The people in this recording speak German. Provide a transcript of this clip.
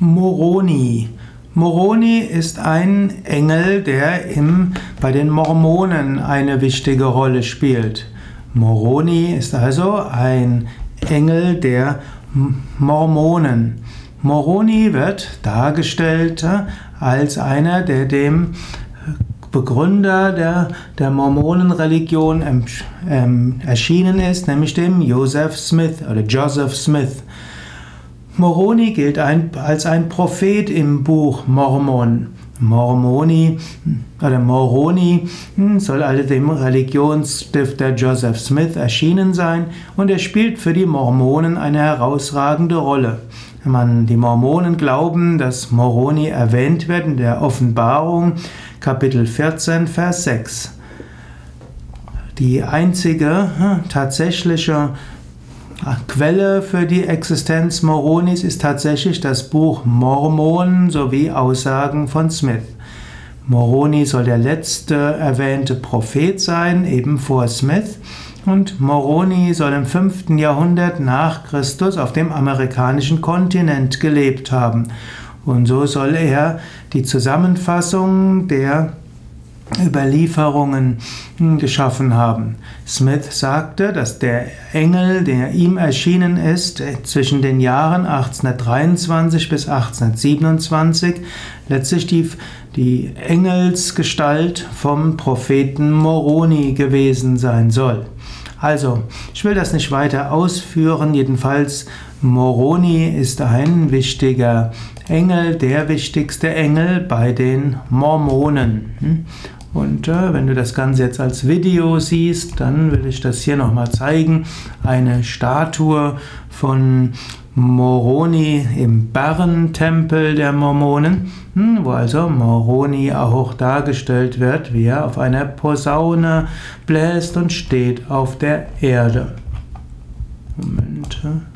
Moroni. Moroni ist ein Engel, der bei den Mormonen eine wichtige Rolle spielt. Moroni ist also ein Engel der Mormonen. Moroni wird dargestellt als einer, der dem Begründer der Mormonenreligion erschienen ist, nämlich dem Joseph Smith oder Joseph Smith. Moroni gilt als ein Prophet im Buch Mormon. Moroni soll also dem Religionsstifter Joseph Smith erschienen sein und er spielt für die Mormonen eine herausragende Rolle. Die Mormonen glauben, dass Moroni erwähnt wird in der Offenbarung, Kapitel 14, Vers 6. Die einzige tatsächliche Quelle für die Existenz Moronis ist tatsächlich das Buch Mormon sowie Aussagen von Smith. Moroni soll der letzte erwähnte Prophet sein, eben vor Smith. Und Moroni soll im 5. Jahrhundert nach Christus auf dem amerikanischen Kontinent gelebt haben. Und so soll er die Zusammenfassung der Überlieferungen geschaffen haben. Smith sagte, dass der Engel, der ihm erschienen ist, zwischen den Jahren 1823 bis 1827 letztlich die Engelsgestalt vom Propheten Moroni gewesen sein soll. Also, ich will das nicht weiter ausführen, jedenfalls Moroni ist ein wichtiger Engel, der wichtigste Engel bei den Mormonen. Und wenn du das Ganze jetzt als Video siehst, dann will ich das hier nochmal zeigen. Eine Statue von Moroni im Bären-Tempel der Mormonen, wo also Moroni auch dargestellt wird, wie er auf einer Posaune bläst und steht auf der Erde. Moment.